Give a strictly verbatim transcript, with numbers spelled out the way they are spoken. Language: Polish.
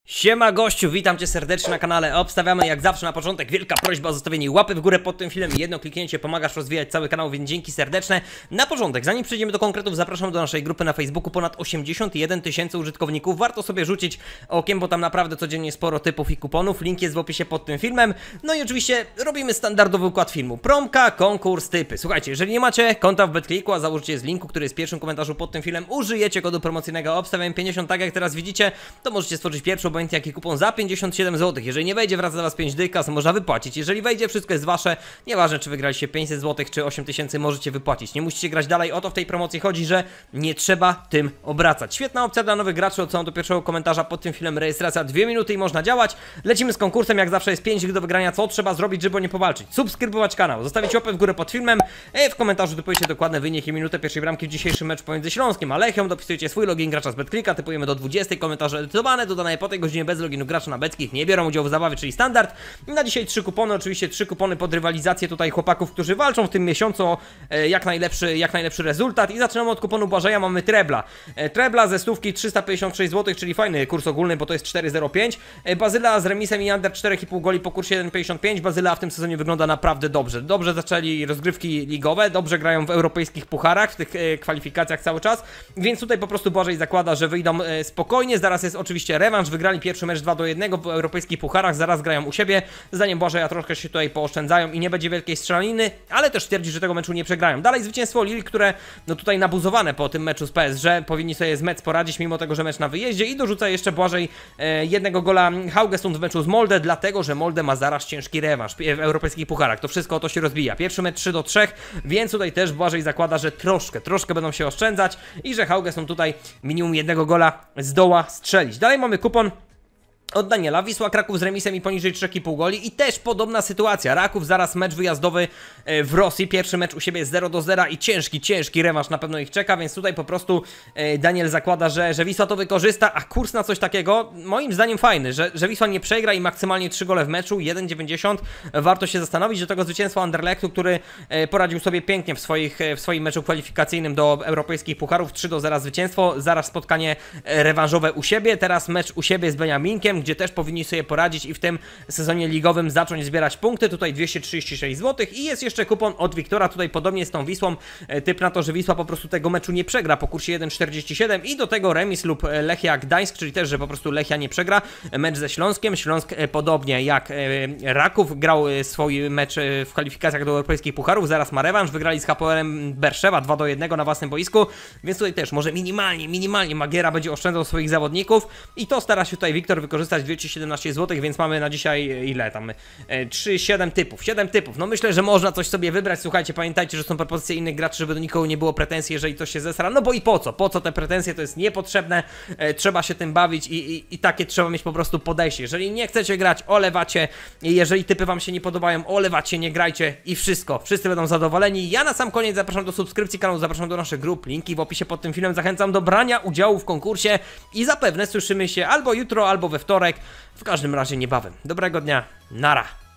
Siema gościu, witam cię serdecznie na kanale. Obstawiamy jak zawsze na początek wielka prośba o zostawienie łapy w górę pod tym filmem. Jedno kliknięcie pomagasz rozwijać cały kanał, więc dzięki serdeczne. Na początek, zanim przejdziemy do konkretów, zapraszam do naszej grupy na Facebooku. Ponad osiemdziesiąt jeden tysięcy użytkowników. Warto sobie rzucić okiem, bo tam naprawdę codziennie sporo typów i kuponów. Link jest w opisie pod tym filmem. No i oczywiście robimy standardowy układ filmu. Promka, konkurs, typy. Słuchajcie, jeżeli nie macie konta w BetClicku, a założycie z linku, który jest w pierwszym komentarzu pod tym filmem, użyjecie kodu promocyjnego obstawiam pięćdziesiąt, tak jak teraz widzicie, to możecie stworzyć pierwszą jaki kupon za pięćdziesiąt siedem złotych. Jeżeli nie wejdzie, wraca do was pięć dych, kasę można wypłacić. Jeżeli wejdzie, wszystko jest wasze. Nieważne, czy wygraliście pięćset złotych, czy osiem tysięcy, możecie wypłacić. Nie musicie grać dalej. O to w tej promocji chodzi, że nie trzeba tym obracać. Świetna opcja dla nowych graczy. Odsyłam do pierwszego komentarza pod tym filmem. Rejestracja dwie minuty i można działać. Lecimy z konkursem. Jak zawsze jest pięć dych do wygrania. Co trzeba zrobić, żeby nie powalczyć? Subskrybować kanał, zostawić łapę w górę pod filmem. W komentarzu typujecie dokładny wynik i minutę pierwszej bramki w dzisiejszym meczu pomiędzy Śląskiem a Lechią. Dopisujecie swój login gracza z BetClicka. Typujemy do dwudziestej. Komentarze edytowane. Dodanej po tej godzinie bez loginu gracza na beckich nie biorą udziału w zabawie, czyli standard. Na dzisiaj trzy kupony, oczywiście trzy kupony pod rywalizację tutaj chłopaków, którzy walczą w tym miesiącu o e, jak, najlepszy, jak najlepszy rezultat. I zaczynamy od kuponu Błażeja, mamy Trebla. E, Trebla ze stówki trzysta pięćdziesiąt sześć złotych, czyli fajny kurs ogólny, bo to jest cztery zero pięć. E, Bazyla z remisem i under cztery i pół goli po kursie jeden pięćdziesiąt pięć. Bazyla w tym sezonie wygląda naprawdę dobrze. Dobrze zaczęli rozgrywki ligowe, dobrze grają w europejskich pucharach, w tych e, kwalifikacjach cały czas, więc tutaj po prostu Błażej zakłada, że wyjdą e, spokojnie. Zaraz jest oczywiście rewanż, wygrali pierwszy mecz dwa do jednego w europejskich pucharach, zaraz grają u siebie. Zdaniem Błażeja troszkę się tutaj pooszczędzają i nie będzie wielkiej strzelaniny, ale też twierdzi, że tego meczu nie przegrają. Dalej zwycięstwo Lille, które no tutaj nabuzowane po tym meczu z P S G, powinni sobie z Metz poradzić, mimo tego, że mecz na wyjeździe, i dorzuca jeszcze Błażej e, jednego gola Haugesund w meczu z Molde, dlatego, że Molde ma zaraz ciężki rewanż w europejskich pucharach. To wszystko o to się rozbija. Pierwszy mecz trzy do trzech, więc tutaj też Błażej zakłada, że troszkę, troszkę będą się oszczędzać i że Haugesund tutaj minimum jednego gola zdoła strzelić. Dalej mamy kupon od Daniela. Wisła Kraków z remisem i poniżej trzy i pół goli i też podobna sytuacja. Raków zaraz mecz wyjazdowy w Rosji. Pierwszy mecz u siebie jest zero do zera i ciężki, ciężki rewanż na pewno ich czeka, więc tutaj po prostu Daniel zakłada, że, że Wisła to wykorzysta, a kurs na coś takiego moim zdaniem fajny, że, że Wisła nie przegra i maksymalnie trzy gole w meczu, jeden dziewięćdziesiąt. Warto się zastanowić. Do tego zwycięstwa Anderlechtu, który poradził sobie pięknie w, swoich, w swoim meczu kwalifikacyjnym do europejskich pucharów. trzy do zera zwycięstwo, zaraz spotkanie rewanżowe u siebie, teraz mecz u siebie z Beniaminkiem, gdzie też powinni sobie poradzić i w tym sezonie ligowym zacząć zbierać punkty. Tutaj dwieście trzydzieści sześć złotych i jest jeszcze kupon od Wiktora, tutaj podobnie z tą Wisłą, typ na to, że Wisła po prostu tego meczu nie przegra po kursie jeden czterdzieści siedem i do tego remis lub Lechia Gdańsk, czyli też, że po prostu Lechia nie przegra. Mecz ze Śląskiem. Śląsk podobnie jak Raków grał swój mecz w kwalifikacjach do europejskich pucharów, zaraz ma rewanż, wygrali z H P L-em Berszewa dwa do jednego na własnym boisku, więc tutaj też może minimalnie, minimalnie Magiera będzie oszczędzał swoich zawodników i to stara się tutaj Wiktor wykorzystać. Dwieście siedemnaście złotych, więc mamy na dzisiaj ile tam? trzy, siedem typów. siedem typów. No myślę, że można coś sobie wybrać. Słuchajcie, pamiętajcie, że są propozycje innych graczy, żeby do nikogo nie było pretensji, jeżeli coś się zesra. No bo i po co? Po co te pretensje? To jest niepotrzebne. E, trzeba się tym bawić i, i, i takie trzeba mieć po prostu podejście. Jeżeli nie chcecie grać, olewacie. Jeżeli typy wam się nie podobają, olewacie, nie grajcie i wszystko. Wszyscy będą zadowoleni. Ja na sam koniec zapraszam do subskrypcji kanału, zapraszam do naszych grup. Linki w opisie pod tym filmem. Zachęcam do brania udziału w konkursie i zapewne słyszymy się albo jutro, albo we wtorek. W każdym razie niebawem. Dobrego dnia. Nara.